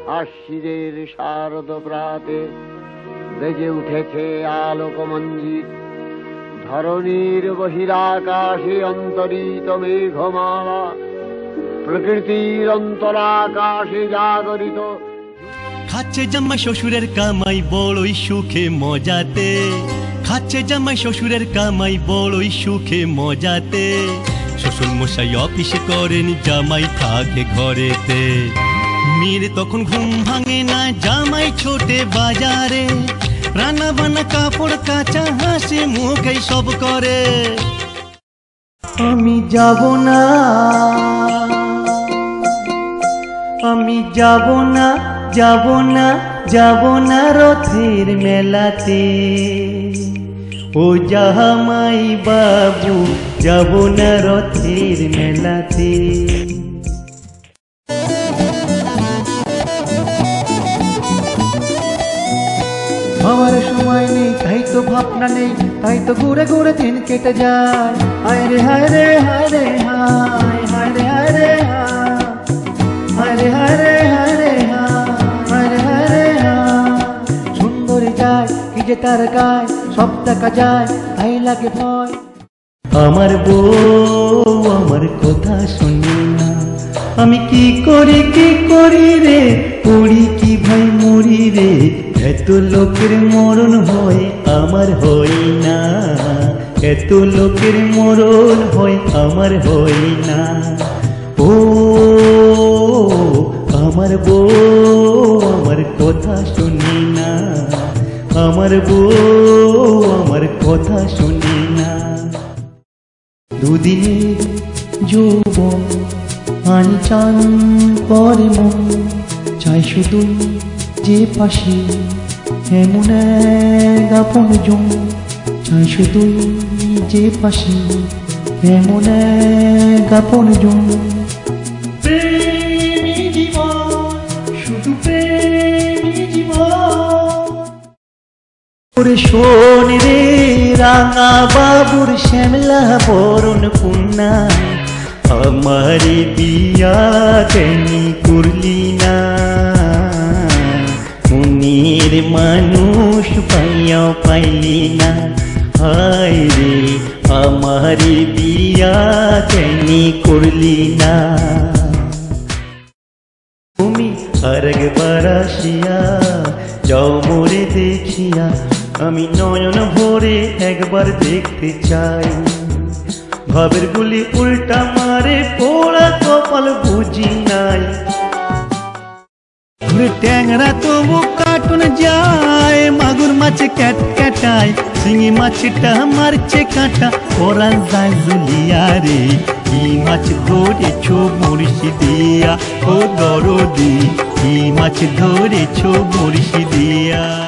আশ্বিনের শারদ প্রাতে বেজে উঠেছে আলোকমঞ্জিত। ধরণীর বহিরাকাশে অন্তরিত মেঘমালা, প্রকৃতির অন্তরাকাশে জাগরিত। খাচ্ছে জামাই শ্বশুরের কামাই বড়ই সুখে মজাতে, খাচ্ছে জামাই শ্বশুরের কামাই বড়ই সুখে মজাতে। শ্বশুর মশাই অফিসে করেন, জামাই থাকে ঘরেতে। মেয়ের তখন ঘুম ভাঙে না, জামাই ছোটে বাজারে। রান্না বান্না কাপড় কাচা হাসি মুখে সব করে। আমি যাব না, আমি যাব না, যাব না, যাব না রথের মেলাতে। ও জামাই বাবু, যাব না রথের মেলাতে। আমার সময় নেই, তাই তো ভাবনা নেই, তাই তো ঘুরে ঘুরে দিন কেটে যায়। হায় রে হায় রে হায় রে হায়, হায় রে হায় রে হায় রে হায় রে হায় রে হায় রে হায় রে হায়। সুন্দরী যায় কি যে তার গায়, সব দেখা যায় তাই লাগে ভয়। আমার বউ আমার কথা শুনি না, আমি কি করি রে, করি কি ভাই মরি রে। এত লোকের মরণ হয় আমার হয় না, এত লোকের মরণ হয় আমার হয় না। ও আমার বউ আমার কথা শুনি না, আমার বউ আমার কথা শুনি না। দুদিনের যৌবন আনি চান করে মন, চাই শুধু যে পাশে এমন এক আপনজন। চাই শুধু যে পাশে এমন এক আপনজন। প্রেমী জীবন, শুধু প্রেমী জীবন। ওরে শোন রে রাঙা বাবুর শ্যামলা বরণ কন্যা, আমার বিয়া কেনি করলি না। মনের মানুষ পাইয়া পাইলি না, হায় রে আমার বিয়া কেনি করলি না। তুমি আরেকবার আসিয়া যাও মোরে দেখিয়া, আমি নয়ন ভরে একবার দেখতে চাই। ভাবের গুলি উল্টা মারে, পোড়া কপাল বুঝি নাই। ট্যাংরা তবু কাটুন যায়, মাগুর মাছ ক্যাট ক্যাটায়, শিঙি মাছটা মারছে কাঁটা, ওরা যায় জুলিয়া রে। কি মাছ ধরেছো বড়শি দিয়া ও দরদি, কি মাছ ধরেছো বড়শি দিয়া।